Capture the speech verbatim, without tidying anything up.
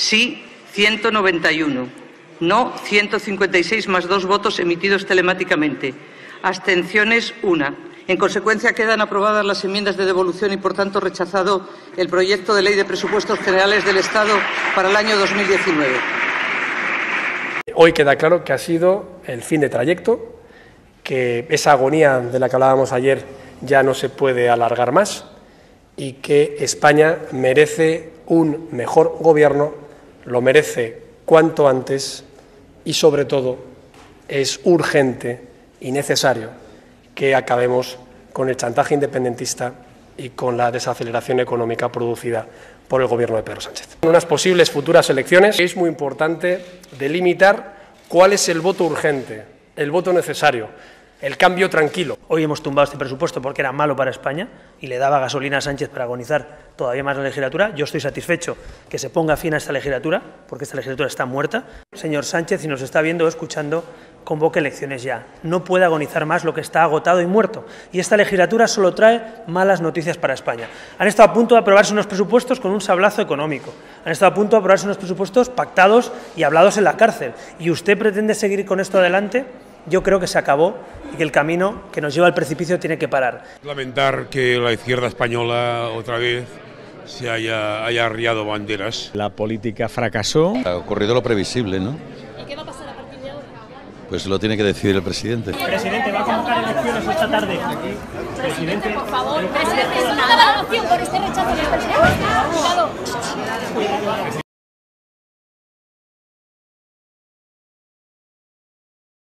sí ciento noventa y uno, no ciento cincuenta y seis más dos votos emitidos telemáticamente, abstenciones una. En consecuencia, quedan aprobadas las enmiendas de devolución y, por tanto, rechazado el proyecto de Ley de Presupuestos Generales del Estado para el año dos mil diecinueve. Hoy queda claro que ha sido el fin de trayecto, que esa agonía de la que hablábamos ayer ya no se puede alargar más y que España merece un mejor gobierno, lo merece cuanto antes y, sobre todo, es urgente y necesario que acabemos con el chantaje independentista y con la desaceleración económica producida por el Gobierno de Pedro Sánchez. En unas posibles futuras elecciones es muy importante delimitar cuál es el voto urgente, el voto necesario, el cambio tranquilo. Hoy hemos tumbado este presupuesto porque era malo para España y le daba gasolina a Sánchez para agonizar todavía más la legislatura. Yo estoy satisfecho que se ponga fin a esta legislatura, porque esta legislatura está muerta. Señor Sánchez, si nos está viendo o escuchando, convoque elecciones ya. No puede agonizar más lo que está agotado y muerto. Y esta legislatura solo trae malas noticias para España. Han estado a punto de aprobarse unos presupuestos con un sablazo económico. Han estado a punto de aprobarse unos presupuestos pactados y hablados en la cárcel. ¿Y usted pretende seguir con esto adelante? Yo creo que se acabó y que el camino que nos lleva al precipicio tiene que parar. Lamentar que la izquierda española otra vez se haya, haya arriado banderas. La política fracasó. Ha ocurrido lo previsible, ¿no? ¿Y qué va a pasar a partir de ahora? Pues lo tiene que decidir el presidente. Presidente, ¿va a convocar elecciones esta tarde? Presidente, por favor, presidente, ¿es una opción por este rechazo del presidente? Cuidado.